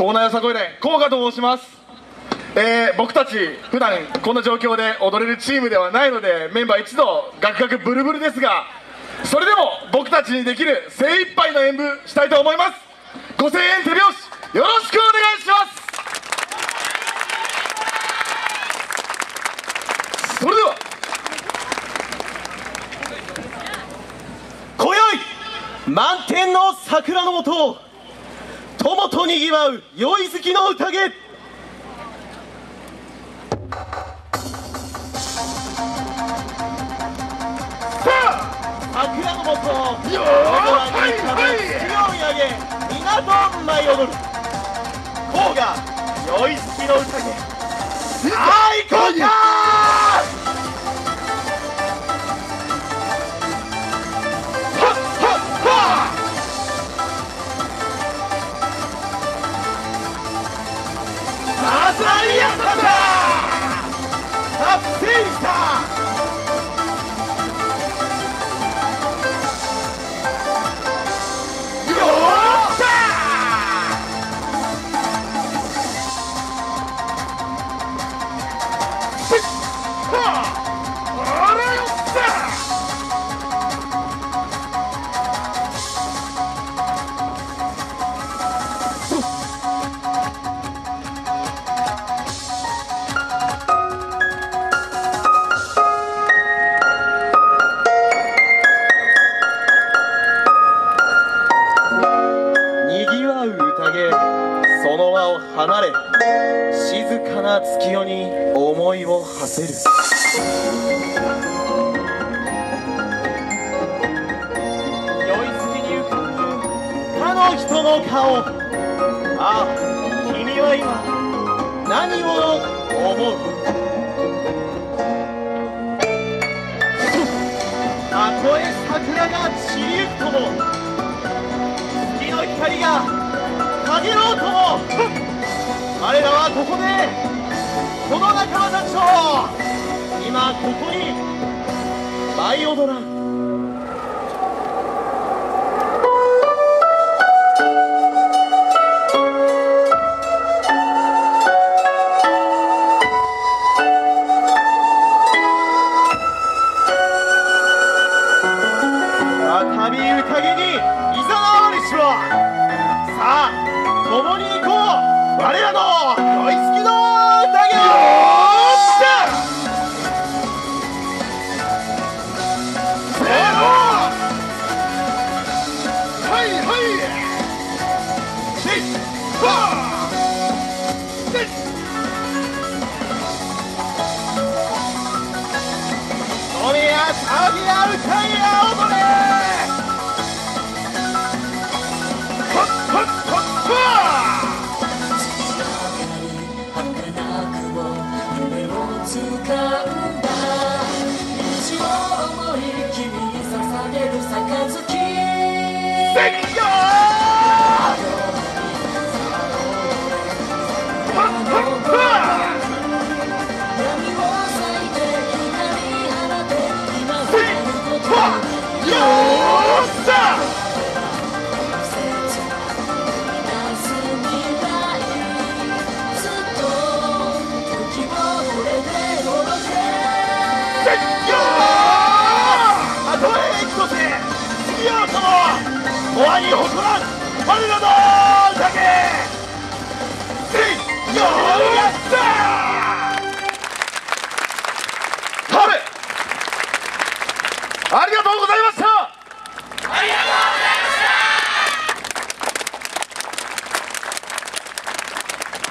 コーナーよさこい連甲賀と申します。僕たち普段こんな状況で踊れるチームではないので、メンバー一同ガクガクブルブルですが、それでも僕たちにできる精一杯の演舞したいと思います。ご声援手拍子よろしくお願いします。それでは今宵満天の桜の下、友とにぎわう酔い好きの宴。桜の下、夜空に浮かぶ月を見上げ、港舞い踊る甲賀酔い好きの宴。さあ行こうか。サイヤンだサッセイサよーっしゃー。あらよっしゃその輪を離れ、静かな月夜に思いを馳せる。酔いすぎに浮かぶ他の人の顔。ああ、君は今何を思う。たとえ桜が散りゆくとも、月の光がかげろうとも、彼らはここでこの仲間たちと今ここに舞い踊らん。再び宴にいざなわれしは。さあ共に行こう、我らの酔い好きの宴。よーっしゃせーの。はいはいシェイファーシェイ。飲めや騒ぎや歌いや踊れ。 掴んだ道を思い君に捧げる杯。 せっよー。 闇を裂いて光放て、今はよーっしゃ。モアに誇らん我らの宴。せいよーやったー。 ありがとうございました。